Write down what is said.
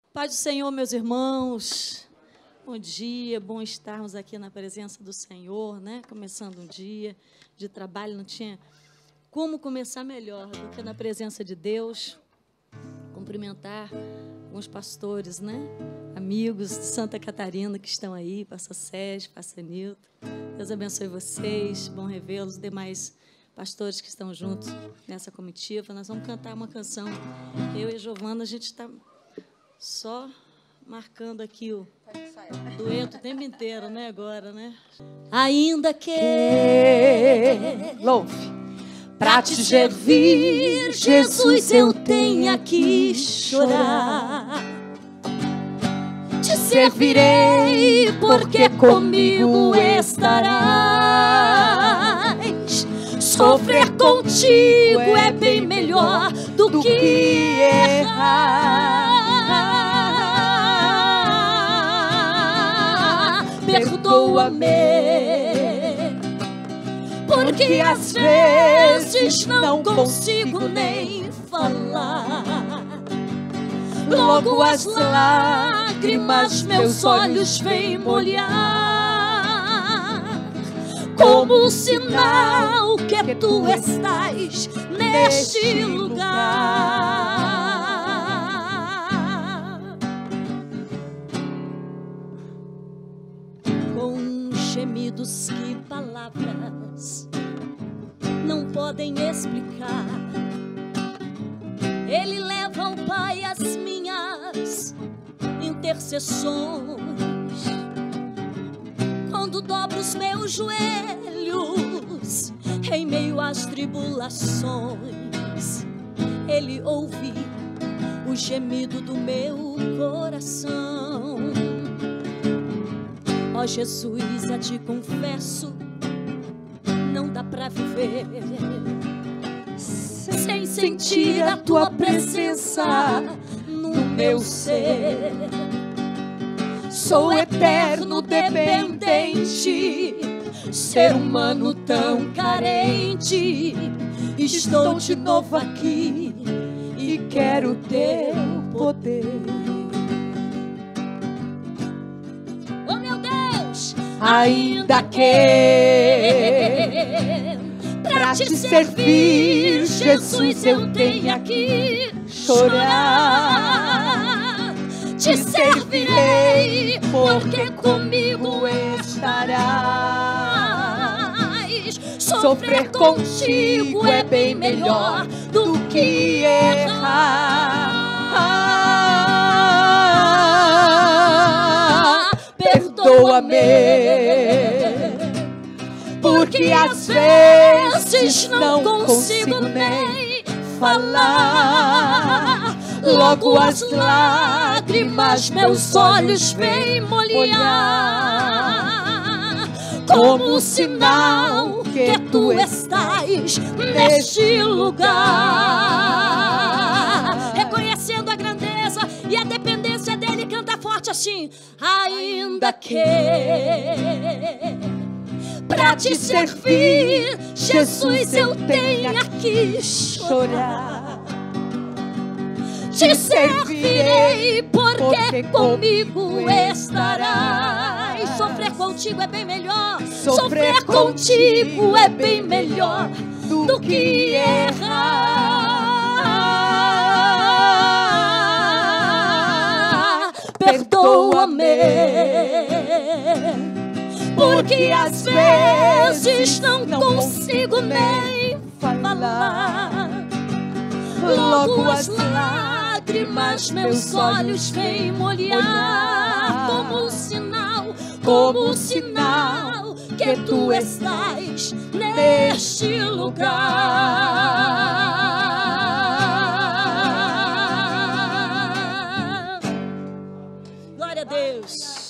Paz do Senhor, meus irmãos. Bom dia, bom estarmos aqui na presença do Senhor, né? Começando um dia de trabalho, não tinha como começar melhor do que na presença de Deus. Cumprimentar alguns pastores, né? Amigos de Santa Catarina que estão aí, pastor Sérgio, pastor Nilton. Deus abençoe vocês, bom revê-los, demais pastores que estão juntos nessa comitiva. Nós vamos cantar uma canção. Eu e a Giovana, a gente está só marcando aqui o dueto o tempo inteiro, né? Agora, né? Ainda que louve, pra te servir, Jesus, eu tenha que chorar. Te servirei, porque comigo estarás. Sofrer contigo é bem melhor do que errar. Perdoa-me, porque às vezes não consigo nem falar. Logo as lágrimas meus olhos vêm molhar, como sinal que tu estás neste lugar. Com gemidos que palavras não podem explicar, Ele leva ao Pai as minhas intercessões. Quando dobro os meus joelhos em meio às tribulações, Ele ouve o gemido do meu coração. Ó Jesus, a Ti confesso, não dá pra viver sem sentir a Tua presença no meu ser. Sou eterno dependente, ser humano tão carente. Estou de novo aqui e quero Teu poder. Oh meu Deus, ainda que pra te servir, Jesus, eu tenha que chorar. Te servirei, porque comigo estarás. Sofrer contigo é bem melhor do que errar. Perdoa-me, porque às vezes não consigo nem falar. Logo as lágrimas meus olhos vêm molhar, como sinal que Tu estás neste lugar. Reconhecendo a grandeza e a dependência dEle, canta forte assim. Ainda que pra te servir, Jesus, eu tenha que chorar. Te servirei, porque comigo estarás. Sofrer contigo é bem melhor. Sofrer contigo é bem melhor do que errar. Perdoa-me, porque às vezes não consigo nem falar. Logo as lágrimas meus olhos vêm molhar, como sinal que Tu estás neste lugar. Glória a Deus.